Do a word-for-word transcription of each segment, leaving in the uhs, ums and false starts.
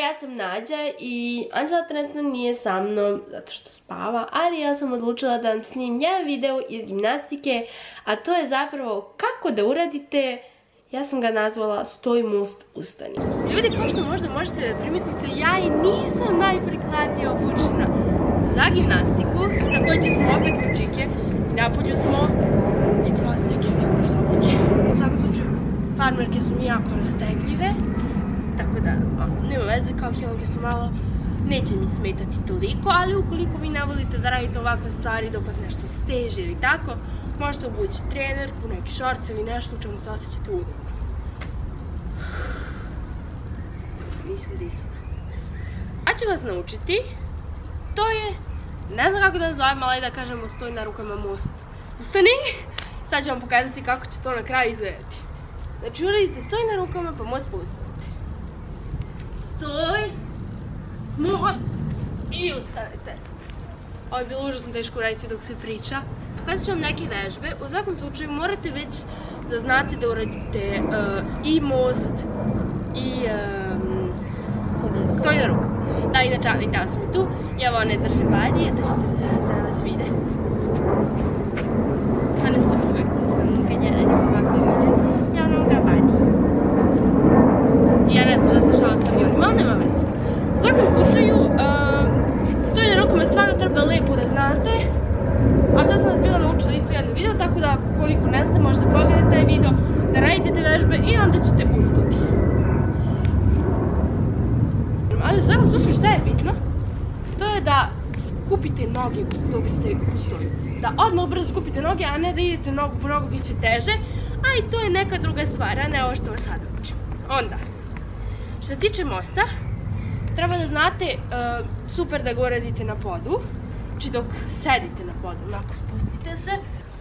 ja sam Nađa i Anđela trenutno nije sa mnom zato što spava, ali ja sam odlučila da vam snimim jedan video iz gimnastike, a to je zapravo kako da uradite, ja sam ga nazvala Stoj most ustani. Ljudi, kao što možda možete primetiti, ja i nisam najprikladnije obučena za gimnastiku. Također smo opet kod Čike i napolju smo i prolaze neke vjetrosobnike. U svakom slučaju, farmerke su mi jako rastegljive, tako da nema veze, kao hilonke su malo, neće mi smetati toliko, ali ukoliko vi ne volite da radite ovakve stvari dok vas nešto steže ili tako, možete obući trenerku, neki šorc ili nešto u čemu se osjećate udobno. Nisam disala. A ću vas naučiti, to je, ne znam kako da nazovem, ali da kažemo stoj na rukama most ustani. Sad ću vam pokazati kako će to na kraju izgledati. Znači uradite stoj na rukama pa most ustanite. Stoj, most i ustanite. Ovo je bilo užasno teško uraditi dok se priča. Pokazat ću vam neke vežbe. U svakom slučaju morate već da znate da uradite uh, i most i um, stoj na ruku. Da, inače, ali da sam i tu. Ja ovo ne držim badnje, da ćete da, da vas vide. One su uvek tu sam kad ja radim ovako vide. Ja nam ga badnje. I ja ne znam da se šala s avionima, ali nema veze. U svakom slučaju, uh, stoj na rukama stvarno treba lepo da znate. A to sam vas bila naučila isto jedno video, tako da koliko ne znate možete pogledati taj video, da radite te vežbe i onda ćete uspjeti. Ali u svakom slučaju šta je bitno? To je da skupite noge dok ste u stoju. Da odmah brzo skupite noge, a ne da idete nogu po nogu, bit će teže. A i to je neka druga stvar, a ne ovo što vas sada učim. Onda, što se tiče mosta, treba da znate, uh, super da ga uradite na podu. Znači dok sedite na podu, onako spustite se.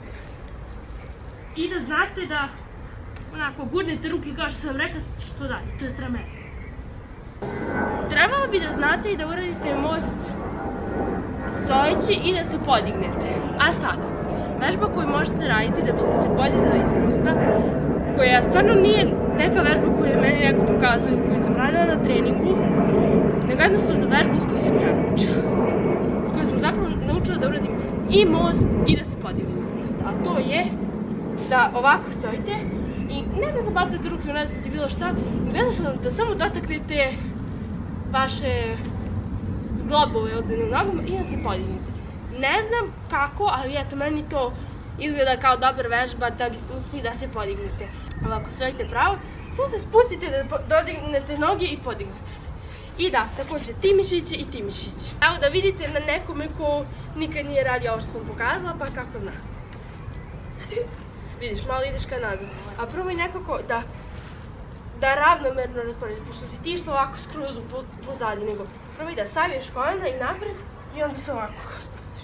I da znate da onako gurnete ruke kao što sam rekla, što dalje, to je ramena. Trebalo bi da znate i da uradite most stojeći i da se podignete. A sada, vežba koju možete raditi da biste se podizali iz mosta, koja stvarno nije neka vežba koju je meni neko pokazao i koju sam radila na treningu, nego jednostavno vežba s koju sam ja naučila. S kojoj sam zapravo naučila da uradim i most i da se podignem iz mosta. A to je da ovako stojite i ne da zabacate ruke u nas ili bilo šta, nego jednostavno da samo dotaknete vaše zglobove od nogama i da se podignete. Ne znam kako, ali eto, meni to izgleda kao dobra vežba da biste uspjeli da se podignete. Ovako stojite pravo, samo se spustite da dodignete noge i podignete se. I da, također ti mišići i ti mišići. Evo da vidite na nekome ko nikad nije radio ovo što sam pokazala, pa kako zna. Vidiš, malo ideš ka nazad. A probaj nekako da da ravnomerno rasporediš, pošto si ti išla ovako skroz pozadi, nego probaj da saviješ koljena i napred i onda se ovako spustiš.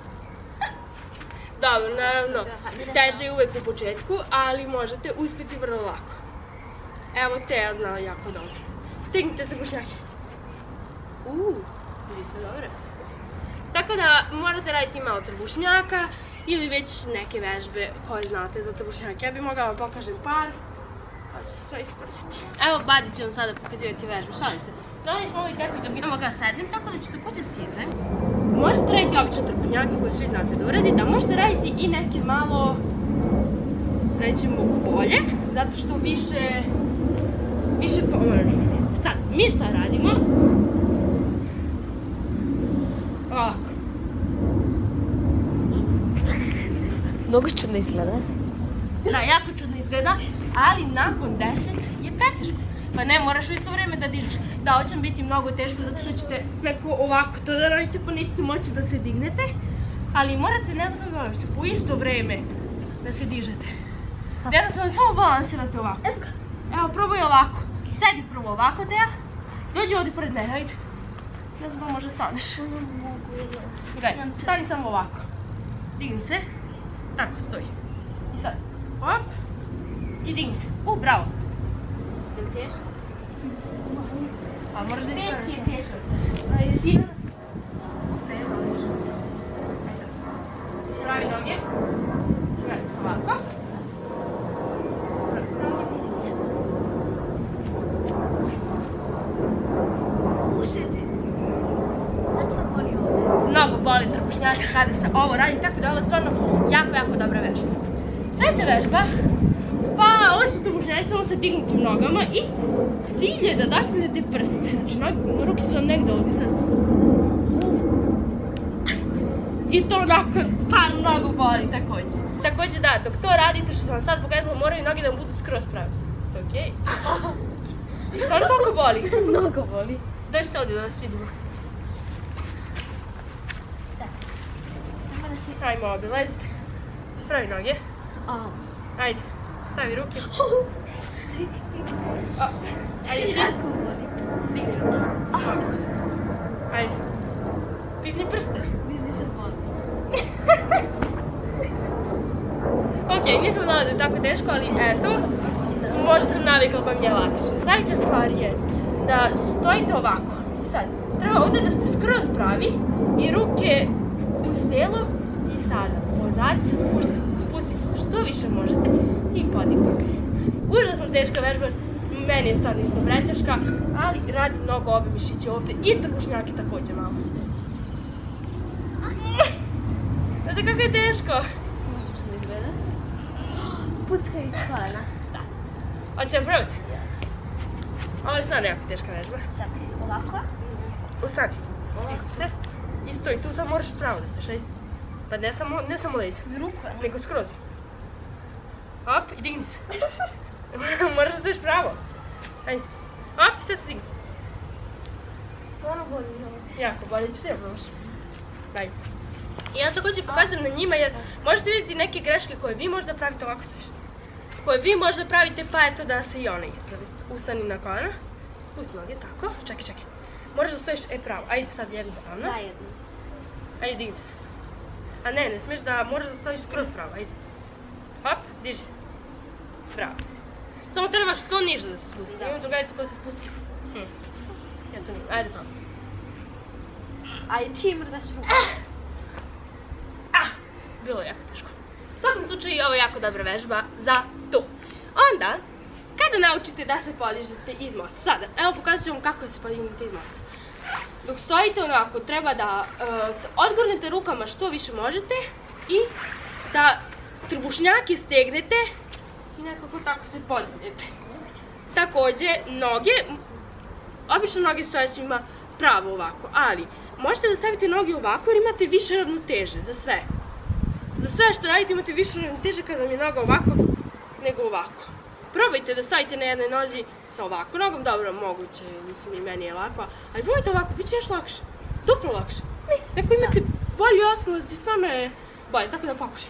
Dobro, naravno, teže je uvek u početku, ali možete uspjeti vrlo lako. Evo te ja znala jako dobro. Stignite trbušnjake. Uuu, vidi ste dobro. Tako da morate raditi malo trbušnjaka ili već neke vežbe koje znate za trbušnjake. Ja bih mogla vam pokažem par, pa ću se sve ispratiti. Evo, Badi će vam sada pokazivati vežbe, šalite. Dali smo ovaj tepih da bi mogla sednem, tako da ćete kuće size. Možete raditi obične trbušnjake koje svi znate da uradite, a možete raditi i neke malo, rećemo, bolje, zato što više, više pomoći. Sad, mi šta radimo? Ovako. Mnogo čudno izgleda. Da, jako čudno izgleda, ali nakon deset je preteško. Pa ne, moraš u isto vrijeme da dižeš. Da, ovo će vam biti mnogo teško zato što ćete neko ovako to da radite pa nećete moći da se dignete. Ali morate, ne znam kako govorim se, po isto vrijeme da se dižete. Jednostavno samo balansirate ovako. Evo, probaj ovako. Sedi prvo ovako, Teja. Dođi ovdje pored mene, ajde. Ne znam da možda staneš. Gaj, stani samo ovako. Digni se. Tako, stoji. I sad, op. I digni se. U, bravo. Je li teško? A moraš da Pet isparaš. je teško. Ajde ti. Ajde sad. Spravi noge. Gaj, ovako. Spravi noge. ovo radim, tako da je ovo stvarno jako, jako dobra vežba. Sljedeća vežba, pa ovo su trbušnjaci samo sa dignutim nogama i cilj je da dakljete prste. Znači, ruke su vam negdje ovdje sad. I to nakon par mnogo boli također. Također da, dok to radite što sam vam sad pokazala, moraju noge da vam budu skroz pravi. Ste okej? I stvarno toliko boli? Mnogo boli. Dođite ovdje da vas vidimo. Ajmo ovdje, lezite. Spravi noge. Ajde, stavi ruke. Ajde, digni ruke. Ajde. Pipni prste. Ok, nisam znala da je tako teško, ali eto, možda sam navikla pa mi je lakše. Sljedeća stvar je da stojite ovako. Sad, treba ovdje da ste skroz pravi i ruke uz tijelo i sada pozadi se spustite, spustite što više možete i podignite. Užasno teška vežba, meni je stvarno isto preteška, ali radi mnogo obe mišiće ovdje i trbušnjake također malo. Znate kako je teško? Možda izgleda. Puckaj iz kolena. Da. Hoćemo probati? Ovo je stvarno jako teška vežba. Čekaj, ovako? Ustani. Ovako se. I stoj, tu sad moraš pravo da se šaj. Pa ne samo, ne samo leđa. Ruku? Nego skroz. Hop, i digni se. Moraš da stoješ pravo. Ajde. Hop, i sad se digni. Stvarno boli. Jako, boli ćeš ja probaš. Ajde. I ja također pokazujem na njima jer možete vidjeti neke greške koje vi možda pravite ovako stoješ. Koje vi možda pravite pa eto da se i one ispravi. Ustani na kolena. Spusti noge, tako. Čekaj, čekaj. Moraš da stojiš e pravo. Ajde sad jedno sa mnom. Zajedno. Ajde, digni se. A ne, ne smiješ da moraš da stojiš skroz pravo. Ajde. Hop, diži se. Bravo. Samo trebaš što niže da se spusti. Imam drugaricu koja se spusti. Hm. Ja to nijem. Ajde pravo. Ajde, ti mrdaš ruku. Ah, bilo je jako teško. U svakom slučaju ovo je jako dobra vežba za to. Onda, kada naučite da se podižete iz mosta, sada, evo pokazat ću vam kako se podignete iz mosta. Dok stojite onako, treba da uh, odgurnete rukama što više možete i da trbušnjake stegnete i nekako tako se podignete. Također, noge, obično noge stoje svima pravo ovako, ali možete da stavite noge ovako jer imate više ravnoteže za sve. Za sve što radite imate više ravnoteže kada vam je noga ovako nego ovako. Probajte da stavite na jednoj nozi sa ovako nogom, dobro, moguće, mislim i meni je lako, ali probajte ovako, bit će još lakše, duplo lakše. Neko imate bolji osnovac i stvarno je bolje, tako da pokušaj.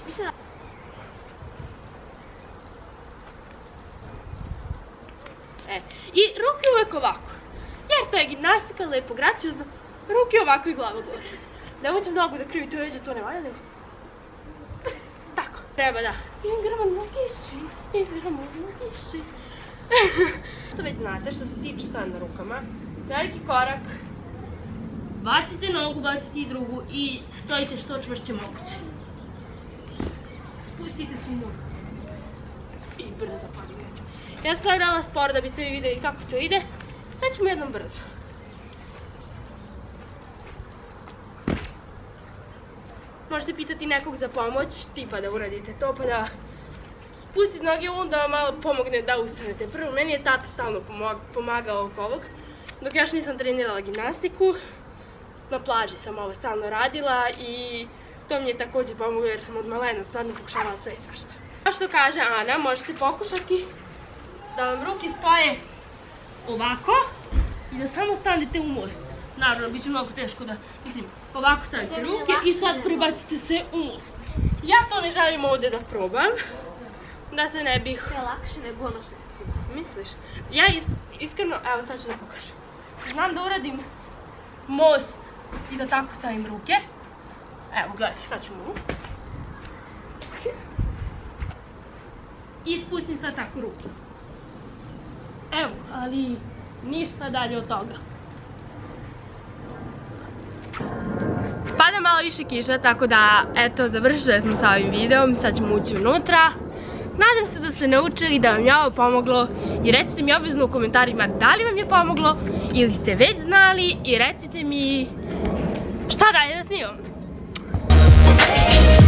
E, i ruke uvek ovako, jer to je gimnastika, lepo, graciozno, ruke ovako i glava gore. Nemojte mnogo da krivite leđa, to ne valja, nego tako, treba da igramo na kiši, igramo na kiši. To već znate što se tiče stojanja na rukama. Veliki korak, bacite nogu, bacite i drugu i stojite što čvršće moguće. Spustite se nos i brzo podignete. Ja sam sad dala sporo da biste vi vidjeli kako to ide. Sad ćemo jednom brzo. Možete pitati nekog za pomoć, tipa da uradite to pa da spustite noge u da vam malo pomogne da ustanete. Prvo, meni je tata stalno pomagao oko ovog. Dok još nisam trenirala gimnastiku, na plaži sam ovo stalno radila i to mi je također pomoglo jer sam od malena stvarno pokušavala sve i svašta. Kao što kaže Ana, možete pokušati da vam ruke stoje ovako i da samo stanete u most. Naravno, bit će mnogo teško da, mislim, ovako stavite ruke i sad prebacite se u most. Ja to ne želim ovdje da probam, da se ne bih... To je lakše nego ono što si. Misliš? Ja iskreno, evo sad ću da pokažem. Znam da uradim most i da tako stavim ruke. Evo, gledajte, sad ću most. I spustim sad tako ruke. Evo, ali ništa dalje od toga. Pada malo više kiša, tako da, eto, završili smo sa ovim videom, sad ćemo ući unutra. Nadam se da ste naučili, da vam je ovo pomoglo i recite mi obavezno u komentarima da li vam je pomoglo ili ste već znali i recite mi šta dalje da snimam. say.